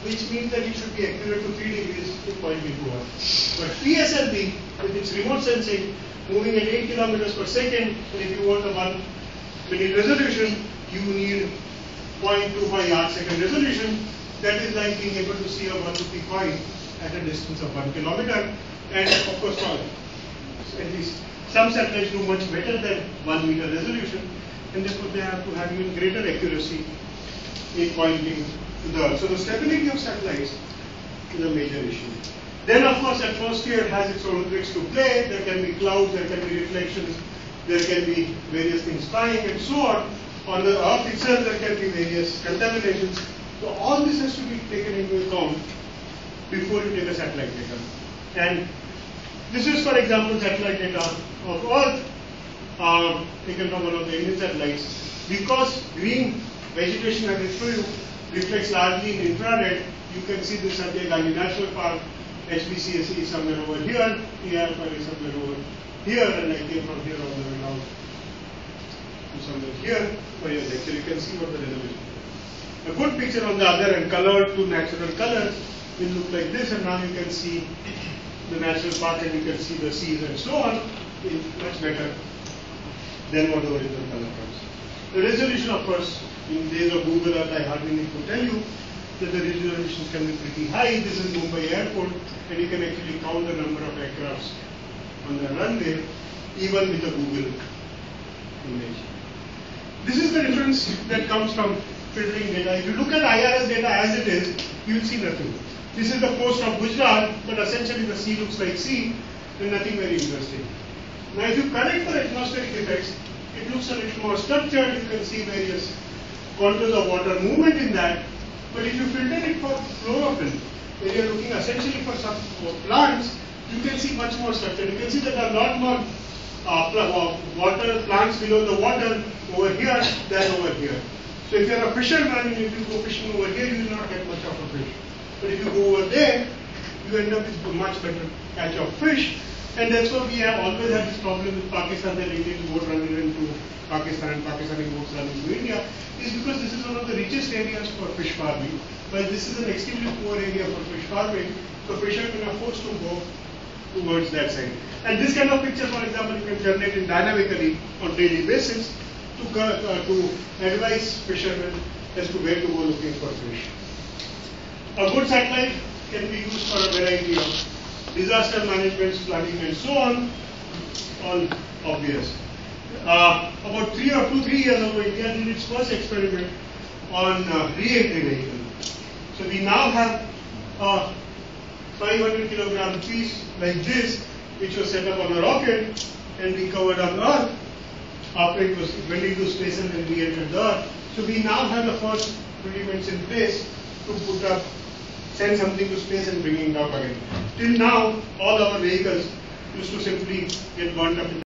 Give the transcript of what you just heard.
which means that it should be accurate to 3 degrees in 0.2 hour. But PSLV, with its remote sensing, moving at 8 kilometers per second, and if you want a 1 minute resolution, you need 0.25 yard second resolution. That is like being able to see a 1 rupee coin at a distance of 1 kilometer, and of course, at least some satellites do much better than 1 meter resolution, and therefore they have to have even greater accuracy in pointing to the Earth. So the stability of satellites is a major issue. Then of course atmosphere has its own tricks to play. There can be clouds, there can be reflections, there can be various things flying and so on. On the Earth itself there can be various contaminations. So all this has to be taken into account before you take a satellite data. And this is, for example, satellite data of Earth taken from one of the Indian satellites. Because green vegetation, I will show you, reflects largely in infrared, you can see this at the Gandhi National Park. HBCSE is somewhere over here, TR is somewhere over here, and I came from here all the way down to somewhere here for your lecture. You can see what the resolution is. A good picture on the other and colored to natural colors will look like this, and now you can see the national park and you can see the seas and so on. It's much better than what the original color comes. The resolution, of course, in days of Google Earth, I hardly need to tell you that the resolutions can be pretty high. This is Mumbai airport, and you can actually count the number of aircrafts on the runway, even with a Google image. This is the difference that comes from filtering data. If you look at IRS data as it is, you will see nothing. This is the coast of Gujarat, but essentially the sea looks like sea, and nothing very interesting. Now, if you correct for atmospheric effects, it looks a little more structured. You can see various contours of water movement in that. But if you filter it for chlorophyll, where you are looking essentially for some plants, you can see much more structure. You can see that there are a lot more water plants below the water over here than over here. So if you are a fisherman and if you go fishing over here, you will not get much of a fish. But if you go over there, you end up with a much better catch of fish. And that's why we have always had this problem with Pakistan, that Indian boat running into Pakistan and Pakistani boats running to India, is because this is one of the richest areas for fish farming, but this is an extremely poor area for fish farming, so fishermen are forced to go towards that side. And this kind of picture, for example, you can generate it dynamically on daily basis to advise fishermen as to where to go looking for fish. A good satellite can be used for a variety of disaster management, flooding and so on, all obvious. About 3 years ago, India did its first experiment on re-entry vehicle. So we now have a 500 kilogram piece like this, which was set up on a rocket and we covered on Earth after it went into space and then re-entered the Earth. So we now have the first rudiments in place to send something to space and bring it up again. Till now, all our vehicles used to simply get burnt up in